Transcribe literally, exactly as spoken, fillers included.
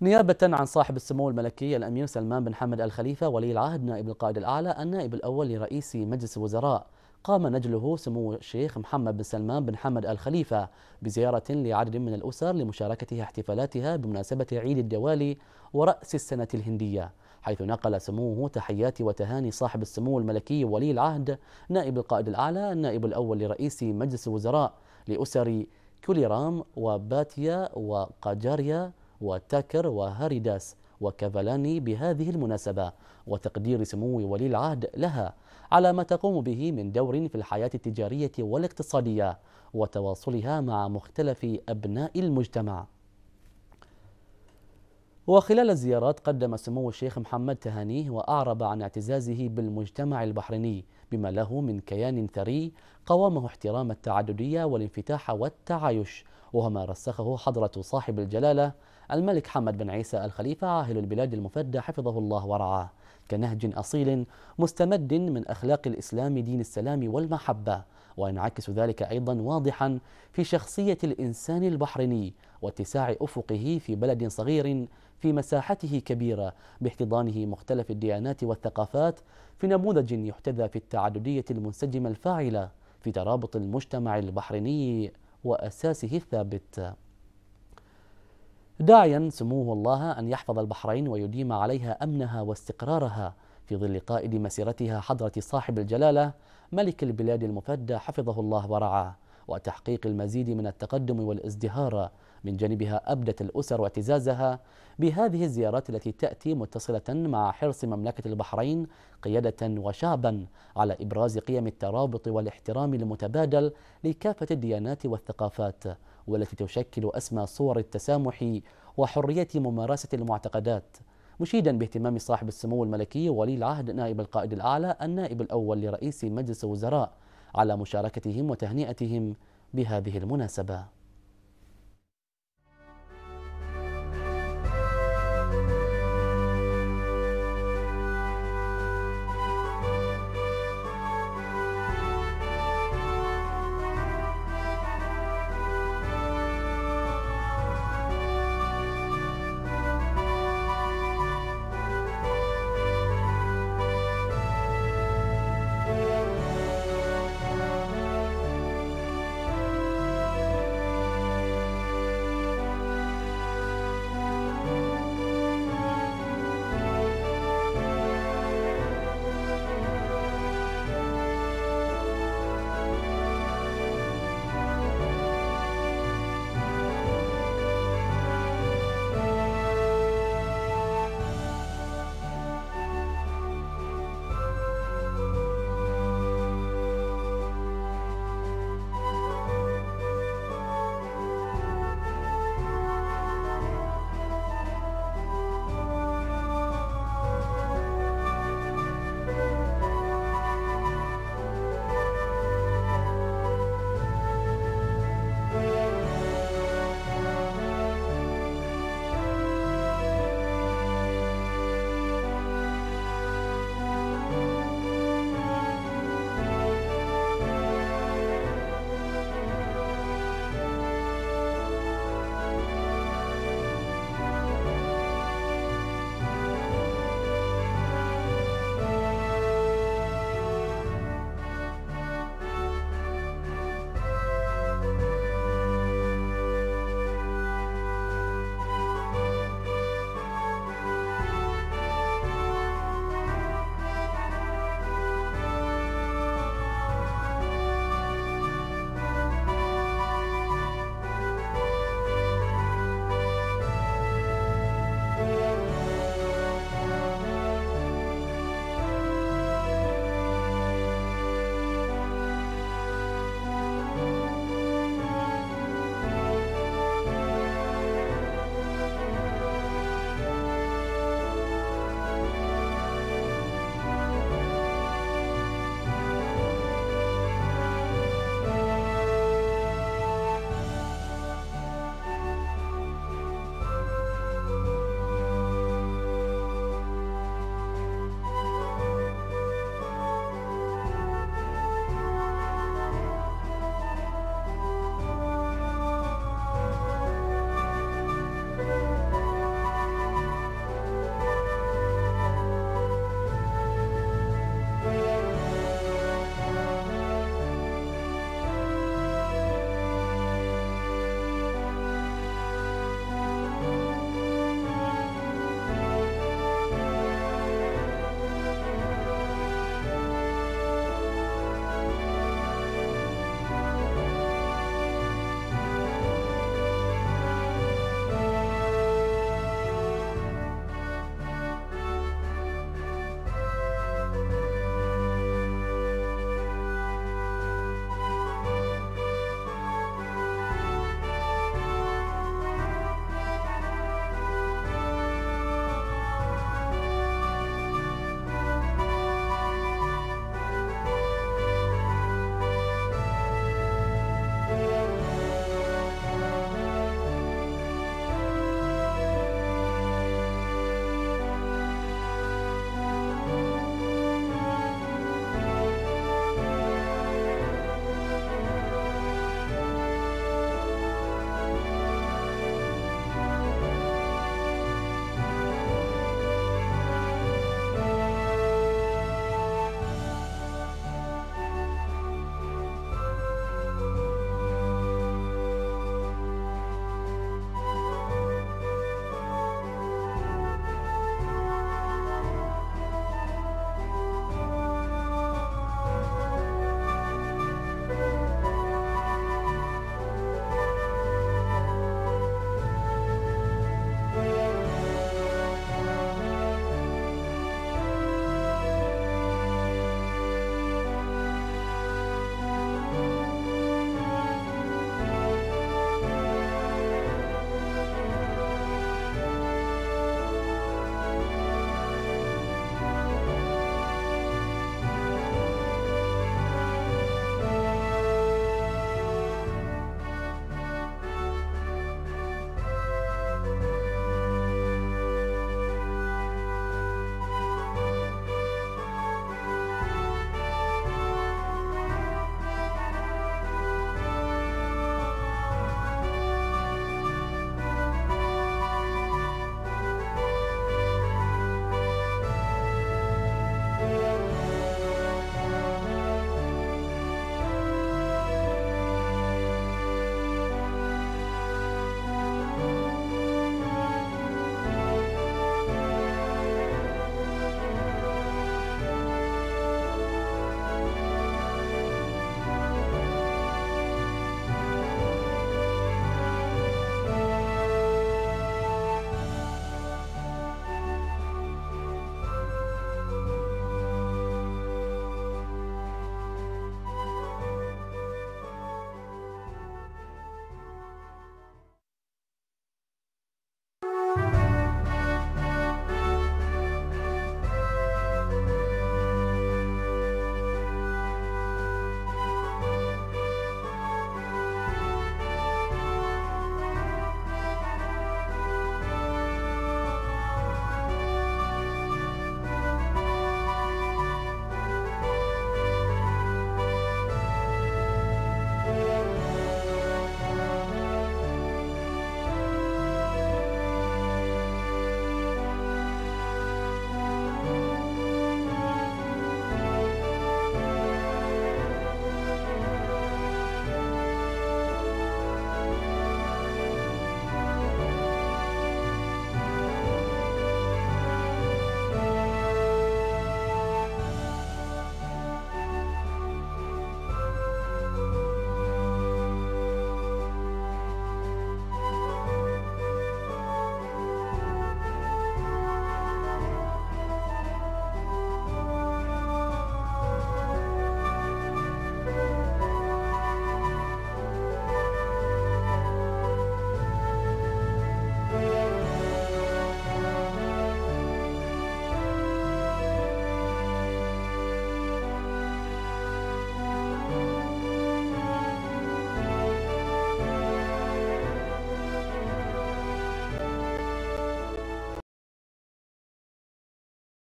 نيابة عن صاحب السمو الملكي الأمير سلمان بن حمد الخليفة ولي العهد نائب القائد الأعلى النائب الأول لرئيس مجلس الوزراء، قام نجله سمو الشيخ محمد بن سلمان بن حمد الخليفة بزيارة لعدد من الأسر لمشاركة احتفالاتها بمناسبة عيد الدوالي ورأس السنة الهندية، حيث نقل سموه تحيات وتهاني صاحب السمو الملكي ولي العهد نائب القائد الأعلى النائب الأول لرئيس مجلس الوزراء لأسر كوليرام وباتيا وقاجاريا وتاكر وهاريداس وكافالاني بهذه المناسبة، وتقدير سمو ولي العهد لها على ما تقوم به من دور في الحياة التجارية والاقتصادية وتواصلها مع مختلف أبناء المجتمع. وخلال الزيارات قدم سمو الشيخ محمد تهانيه وأعرب عن اعتزازه بالمجتمع البحريني بما له من كيان ثري قوامه احترام التعددية والانفتاح والتعايش، وهما رسخه حضرة صاحب الجلالة الملك حمد بن عيسى الخليفة عاهل البلاد المفدى حفظه الله ورعاه، كنهج أصيل مستمد من أخلاق الإسلام دين السلام والمحبة، وينعكس ذلك أيضا واضحا في شخصية الإنسان البحريني واتساع أفقه في بلد صغير في مساحته كبيرة باحتضانه مختلف الديانات والثقافات، في نموذج يحتذى في التعددية المنسجمة الفاعلة في ترابط المجتمع البحريني وأساسه الثابت. داعيا سموه الله أن يحفظ البحرين ويديم عليها أمنها واستقرارها في ظل قائد مسيرتها حضرة صاحب الجلالة ملك البلاد المفدى حفظه الله ورعاه، وتحقيق المزيد من التقدم والازدهار، من جانبها أبدت الأسر واعتزازها بهذه الزيارات التي تأتي متصلة مع حرص مملكة البحرين قيادة وشعبا على إبراز قيم الترابط والاحترام المتبادل لكافة الديانات والثقافات، والتي تشكل أسمى صور التسامح وحرية ممارسة المعتقدات، مشيدا باهتمام صاحب السمو الملكي ولي العهد نائب القائد الأعلى النائب الأول لرئيس مجلس الوزراء على مشاركتهم وتهنئتهم بهذه المناسبة.